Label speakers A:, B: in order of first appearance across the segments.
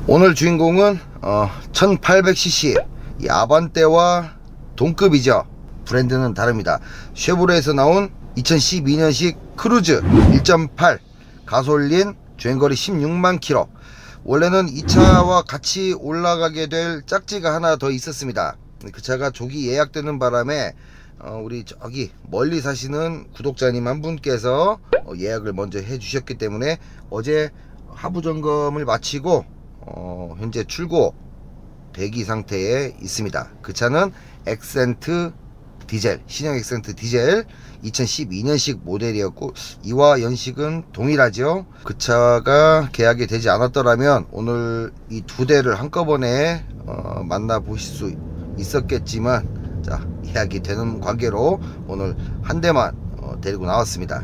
A: 오늘 주인공은 1800cc 이 아반떼와 동급이죠. 브랜드는 다릅니다. 쉐보레에서 나온 2012년식 크루즈 1.8 가솔린 주행거리 16만 킬로. 원래는 이 차와 같이 올라가게 될 짝지가 하나 더 있었습니다. 그 차가 조기 예약되는 바람에 우리 저기 멀리 사시는 구독자님 한 분께서 예약을 먼저 해 주셨기 때문에 어제 하부 점검을 마치고 현재 출고 대기 상태에 있습니다. 그 차는 엑센트 디젤, 신형 엑센트 디젤 2012년식 모델이었고 이와 연식은 동일하죠. 그 차가 계약이 되지 않았더라면 오늘 이 두 대를 한꺼번에 만나보실 수 있었겠지만, 자, 예약이 되는 관계로 오늘 한 대만 데리고 나왔습니다.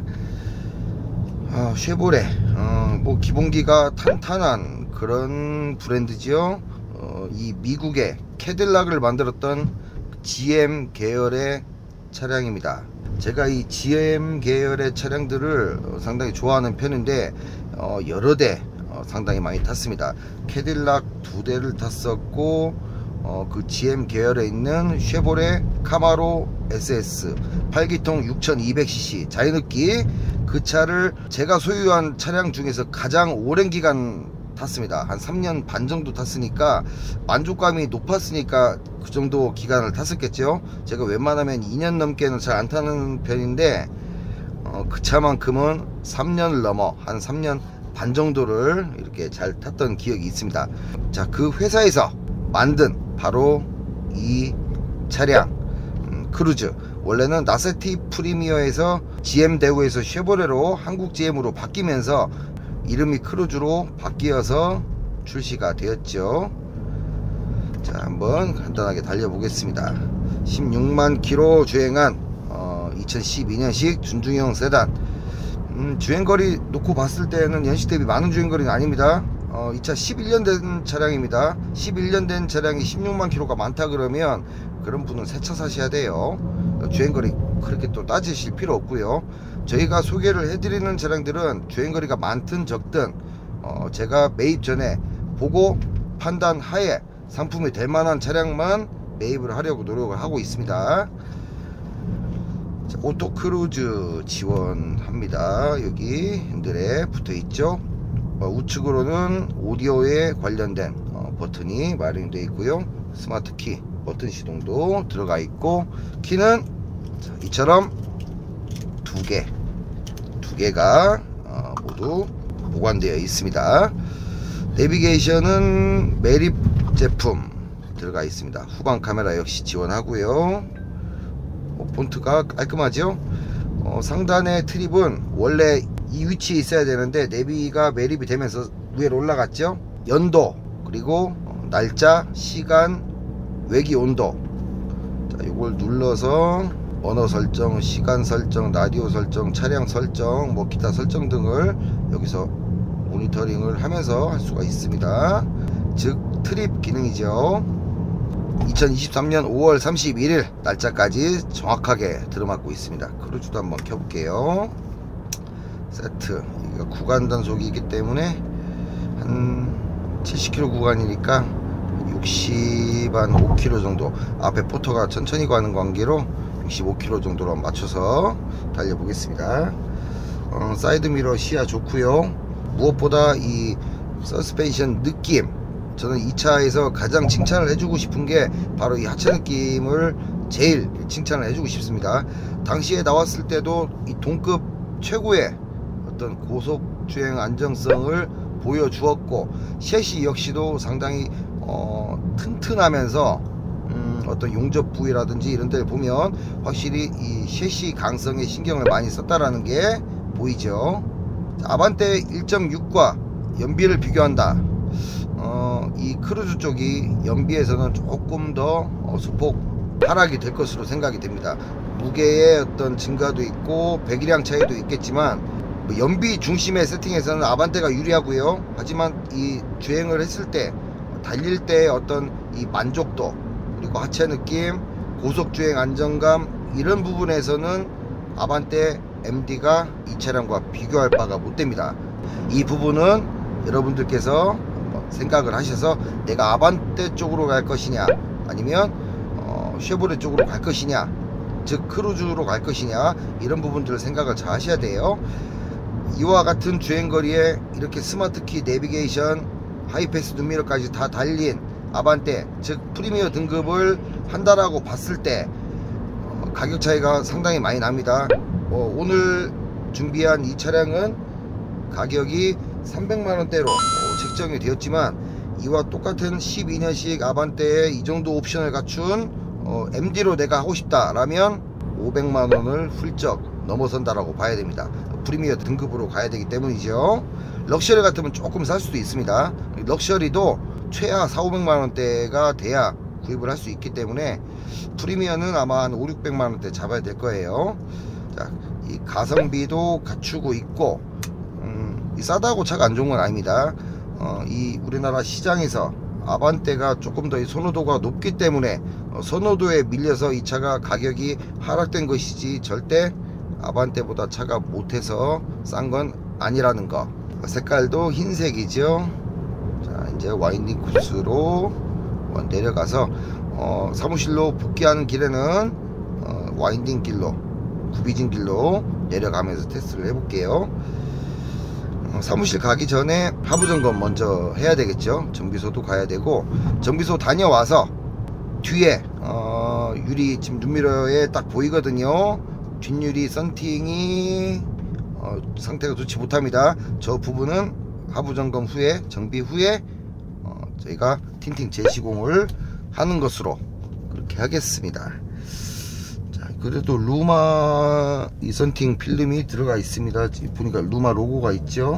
A: 쉐보레 뭐 기본기가 탄탄한 그런 브랜드지요. 이 미국의 캐딜락을 만들었던 GM 계열의 차량입니다. 제가 이 GM 계열의 차량들을 상당히 좋아하는 편인데 여러 대 상당히 많이 탔습니다. 캐딜락 두 대를 탔었고 그 GM 계열에 있는 쉐보레 카마로 SS 8기통 6200cc 자유느끼, 그 차를 제가 소유한 차량 중에서 가장 오랜 기간 탔습니다. 한 3년 반 정도 탔으니까 만족감이 높았으니까 그 정도 기간을 탔었겠죠. 제가 웬만하면 2년 넘게는 잘 안 타는 편인데 그 차만큼은 3년을 넘어 한 3년 반 정도를 이렇게 잘 탔던 기억이 있습니다. 자, 그 회사에서 만든 바로 이 차량 크루즈, 원래는 나세티 프리미어에서 GM 대우에서 쉐보레로 한국 GM으로 바뀌면서 이름이 크루즈로 바뀌어서 출시가 되었죠. 자, 한번 간단하게 달려보겠습니다. 16만 킬로 주행한 2012년식 준중형 세단. 주행거리 놓고 봤을 때는 연식 대비 많은 주행거리는 아닙니다. 이 차 11년 된 차량입니다. 11년 된 차량이 16만 킬로가 많다 그러면 그런 분은 새 차 사셔야 돼요. 주행거리 그렇게 또 따지실 필요 없고요. 저희가 소개를 해드리는 차량들은 주행거리가 많든 적든 제가 매입 전에 보고 판단 하에 상품이 될 만한 차량만 매입을 하려고 노력을 하고 있습니다. 자, 오토크루즈 지원합니다. 여기 핸들에 붙어 있죠. 우측으로는 오디오에 관련된 버튼이 마련되어 있고요. 스마트 키 버튼 시동도 들어가 있고, 키는 이처럼 두 개가 모두 보관되어 있습니다. 내비게이션은 메립 제품 들어가 있습니다. 후방 카메라 역시 지원하고요. 폰트가 깔끔하죠. 상단의 트립은 원래 이 위치에 있어야 되는데 내비가 매립이 되면서 위로 올라갔죠. 연도, 그리고 날짜, 시간, 외기 온도. 자, 이걸 눌러서 언어 설정, 시간 설정, 라디오 설정, 차량 설정, 뭐 기타 설정 등을 여기서 모니터링을 하면서 할 수가 있습니다. 즉 트립 기능이죠. 2023년 5월 31일 날짜까지 정확하게 들어맞고 있습니다. 크루즈도 한번 켜볼게요. 세트, 이거 구간 단속이기 때문에 한 70km 구간이니까 60한 5km 정도, 앞에 포터가 천천히 가는 관계로 65km 정도로 맞춰서 달려보겠습니다. 사이드미러 시야 좋고요. 무엇보다 이 서스펜션 느낌, 저는 이 차에서 가장 칭찬을 해주고 싶은 게 바로 이 하체 느낌을 제일 칭찬을 해주고 싶습니다. 당시에 나왔을 때도 이 동급 최고의 어떤 고속 주행 안정성을 보여주었고, 셰시 역시도 상당히 튼튼하면서 어떤 용접 부위라든지 이런 데를 보면 확실히 이 셰시 강성에 신경을 많이 썼다라는 게 보이죠. 자, 아반떼 1.6과 연비를 비교한다. 이 크루즈 쪽이 연비에서는 조금 더 소폭 하락이 될 것으로 생각이 됩니다. 무게의 어떤 증가도 있고 배기량 차이도 있겠지만 연비 중심의 세팅에서는 아반떼가 유리하고요. 하지만 이 주행을 했을 때, 달릴 때의 어떤 이 만족도, 그리고 하체 느낌, 고속 주행 안정감, 이런 부분에서는 아반떼 MD가 이 차량과 비교할 바가 못 됩니다. 이 부분은 여러분들께서 생각을 하셔서 내가 아반떼 쪽으로 갈 것이냐 아니면 쉐보레 쪽으로 갈 것이냐, 즉 크루즈로 갈 것이냐, 이런 부분들을 생각을 잘 하셔야 돼요. 이와 같은 주행거리에 이렇게 스마트키, 내비게이션, 하이패스 눈미러까지 다 달린 아반떼, 즉 프리미어 등급을 한다라고 봤을 때 가격 차이가 상당히 많이 납니다. 오늘 준비한 이 차량은 가격이 300만원대로 책정이 되었지만, 이와 똑같은 12년식 아반떼에 이 정도 옵션을 갖춘 MD로 내가 하고 싶다 라면 500만원을 훌쩍 넘어선다라고 봐야 됩니다. 프리미어 등급으로 가야 되기 때문이죠. 럭셔리 같으면 조금 살 수도 있습니다. 럭셔리도 최하 4,500만원대가 돼야 구입을 할 수 있기 때문에 프리미어는 아마 한 5,600만원대 잡아야 될 거예요. 자, 이 가성비도 갖추고 있고, 이 싸다고 차가 안 좋은 건 아닙니다. 이 우리나라 시장에서 아반떼가 조금 더 선호도가 높기 때문에 선호도에 밀려서 이 차가 가격이 하락된 것이지, 절대 아반떼보다 차가 못해서 싼 건 아니라는 거. 색깔도 흰색이죠. 자, 이제 와인딩 코스로 내려가서 사무실로 복귀하는 길에는 와인딩 길로, 구비진 길로 내려가면서 테스트를 해볼게요. 사무실 가기 전에 하부 점검 먼저 해야 되겠죠. 정비소도 가야 되고, 정비소 다녀와서 뒤에 유리 지금 눈미러에 딱 보이거든요. 뒷유리 썬팅이 상태가 좋지 못합니다. 저 부분은 하부 점검 후에, 정비 후에 저희가 틴팅 재시공을 하는 것으로 그렇게 하겠습니다. 자, 그래도 루마 이 썬팅 필름이 들어가 있습니다. 보니까 루마 로고가 있죠.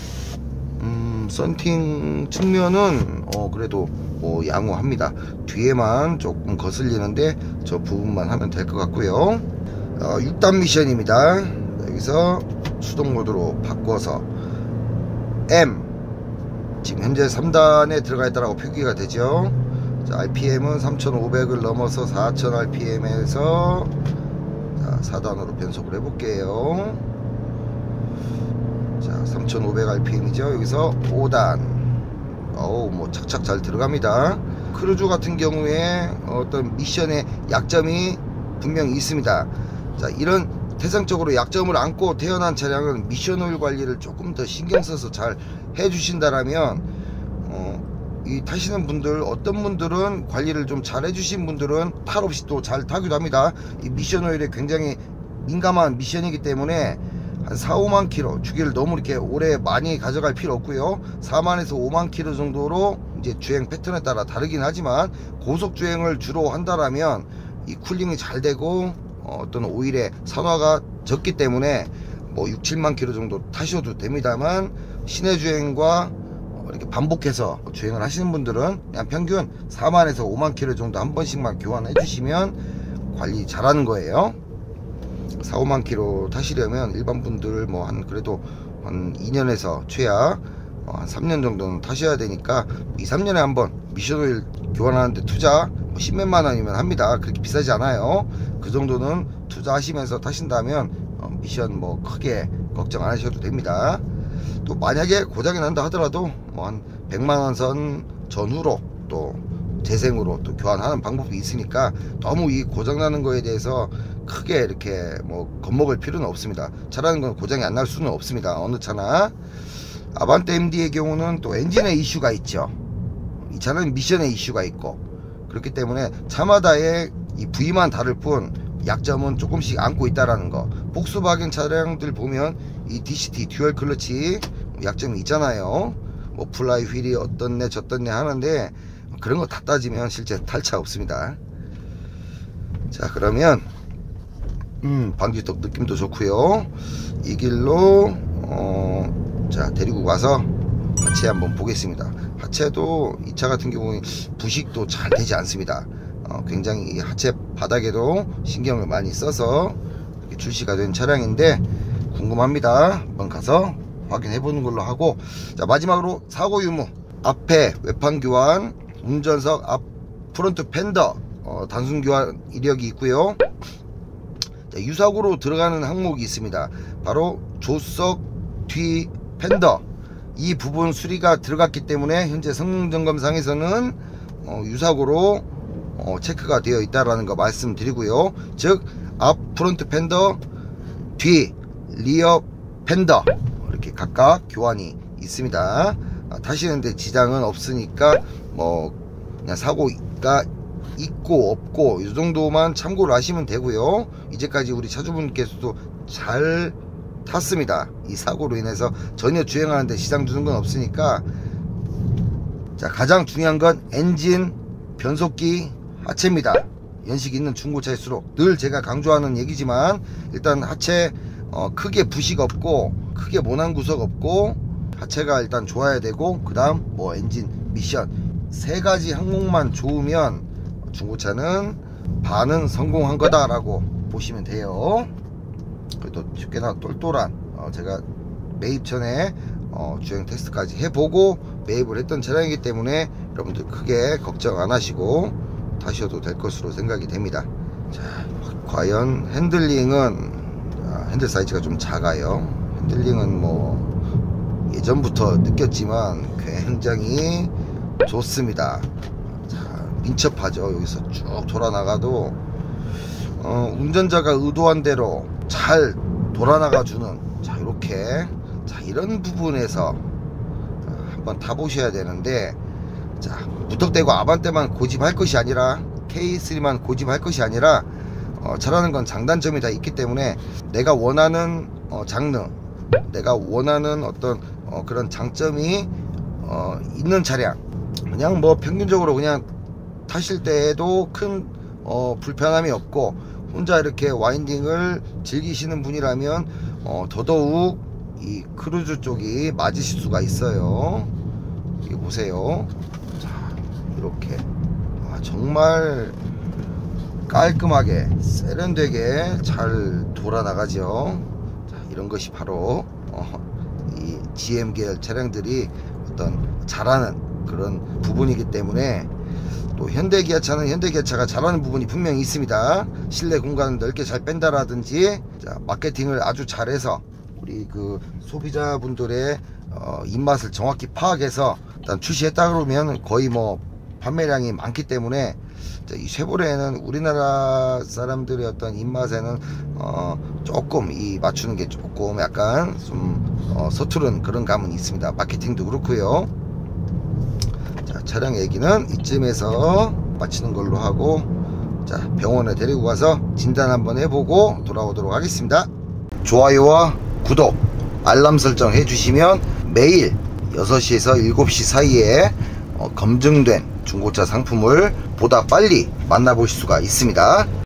A: 썬팅 측면은 그래도 뭐 양호합니다. 뒤에만 조금 거슬리는데 저 부분만 하면 될 것 같고요. 6단 미션입니다. 여기서 수동 모드로 바꿔서 M, 지금 현재 3단에 들어가 있다라고 표기가 되죠. 자, RPM은 3500을 넘어서 4000 RPM에서 4단으로 변속을 해볼게요. 자, 3500 RPM이죠. 여기서 5단. 뭐 착착 잘 들어갑니다. 크루즈 같은 경우에 어떤 미션의 약점이 분명히 있습니다. 자, 이런 대상적으로 약점을 안고 태어난 차량은 미션 오일 관리를 조금 더 신경 써서 잘 해주신다라면, 이 타시는 분들, 어떤 분들은 관리를 좀 잘 해주신 분들은 탈 없이 또 잘 타기도 합니다. 이 미션 오일에 굉장히 민감한 미션이기 때문에 한 4, 5만 킬로 주기를 너무 이렇게 오래 많이 가져갈 필요 없고요. 4만에서 5만 킬로 정도로 이제 주행 패턴에 따라 다르긴 하지만, 고속 주행을 주로 한다라면 이 쿨링이 잘 되고 어떤 오일의 산화가 적기 때문에 뭐 6, 7만 킬로 정도 타셔도 됩니다만, 시내 주행과 이렇게 반복해서 주행을 하시는 분들은 그냥 평균 4만에서 5만 킬로 정도 한 번씩만 교환해 주시면 관리 잘하는 거예요. 4, 5만 킬로 타시려면 일반 분들 뭐 한 그래도 한 2년에서 최하 한 3년 정도는 타셔야 되니까 2, 3년에 한번 미션 오일 교환하는데 투자 뭐 10몇만 원이면 합니다. 그렇게 비싸지 않아요. 그 정도는 투자하시면서 타신다면 미션 뭐 크게 걱정 안 하셔도 됩니다. 또 만약에 고장이 난다 하더라도 뭐 한 100만원 선 전후로 또 재생으로 또 교환하는 방법이 있으니까, 너무 이 고장나는 거에 대해서 크게 이렇게 뭐 겁먹을 필요는 없습니다. 차라는 건 고장이 안 날 수는 없습니다. 어느 차나. 아반떼 MD의 경우는 또 엔진의 이슈가 있죠. 이 차는 미션의 이슈가 있고, 그렇기 때문에 차마다의 이 부위만 다를 뿐 약점은 조금씩 안고 있다라는 거. 폭스바겐 차량들 보면 이 DCT 듀얼 클러치 약점이 있잖아요. 뭐 플라이 휠이 어떻네 저떻네 하는데, 그런 거 다 따지면 실제 탈차 없습니다. 자, 그러면 방지턱 느낌도 좋고요. 이 길로 자, 데리고 가서 하체 한번 보겠습니다. 하체도 이 차 같은 경우에 부식도 잘 되지 않습니다. 굉장히 이 하체 바닥에도 신경을 많이 써서 이렇게 출시가 된 차량인데 궁금합니다. 한번 가서 확인해 보는 걸로 하고, 자, 마지막으로 사고 유무. 앞에 외판 교환, 운전석 앞 프론트 펜더 단순 교환 이력이 있고요. 자, 유사고로 들어가는 항목이 있습니다. 바로 조석 뒤 펜더. 이 부분 수리가 들어갔기 때문에 현재 성능점검상에서는 유사고로 체크가 되어 있다라는 거 말씀드리고요. 즉 앞 프론트 팬더, 뒤 리어 팬더 이렇게 각각 교환이 있습니다. 타시는데 지장은 없으니까 뭐 그냥 사고가 있고 없고 이 정도만 참고를 하시면 되고요. 이제까지 우리 차주분께서도 잘 탔습니다. 이 사고로 인해서 전혀 주행하는데 지장 주는 건 없으니까. 자, 가장 중요한 건 엔진, 변속기, 하체입니다. 연식 있는 중고차일수록 늘 제가 강조하는 얘기지만 일단 하체 크게 부식 없고 크게 모난 구석 없고 하체가 일단 좋아야 되고, 그 다음 뭐 엔진, 미션 세 가지 항목만 좋으면 중고차는 반은 성공한 거다 라고 보시면 돼요. 그래도 꽤나 똘똘한 제가 매입 전에 주행 테스트까지 해보고 매입을 했던 차량이기 때문에 여러분들 크게 걱정 안 하시고 타셔도 될 것으로 생각이 됩니다. 자, 과연 핸들링은 핸들 사이즈가 좀 작아요. 핸들링은 뭐 예전부터 느꼈지만 굉장히 좋습니다. 자, 민첩하죠. 여기서 쭉 돌아 나가도 운전자가 의도한 대로 잘 돌아나가 주는, 자 이렇게, 자 이런 부분에서 한번 타보셔야 되는데, 자 무턱대고 아반떼만 고집할 것이 아니라 K3만 고집할 것이 아니라 차라는 건 장단점이 다 있기 때문에 내가 원하는 장르, 내가 원하는 어떤 그런 장점이 있는 차량, 그냥 뭐 평균적으로 그냥 타실 때에도 큰 불편함이 없고 혼자 이렇게 와인딩을 즐기시는 분이라면 더더욱 이 크루즈 쪽이 맞으실 수가 있어요. 이거 보세요. 자, 이렇게 정말 깔끔하게 세련되게 잘 돌아 나가죠. 자, 이런 것이 바로 이 GM 계열 차량들이 어떤 잘하는 그런 부분이기 때문에, 또 현대기아차는 현대기아차가 잘하는 부분이 분명히 있습니다. 실내 공간을 넓게 잘 뺀다라든지, 자, 마케팅을 아주 잘해서 우리 그 소비자분들의 입맛을 정확히 파악해서 일단 출시했다 그러면 거의 뭐 판매량이 많기 때문에, 자, 이 쉐보레는 우리나라 사람들의 어떤 입맛에는 조금 이 맞추는 게 조금 약간 좀 서투른 그런 감은 있습니다. 마케팅도 그렇고요. 자, 차량 얘기는 이쯤에서 마치는 걸로 하고, 자, 병원에 데리고 가서 진단 한번 해보고 돌아오도록 하겠습니다. 좋아요와 구독, 알람 설정 해주시면 매일 6시에서 7시 사이에 검증된 중고차 상품을 보다 빨리 만나볼 수가 있습니다.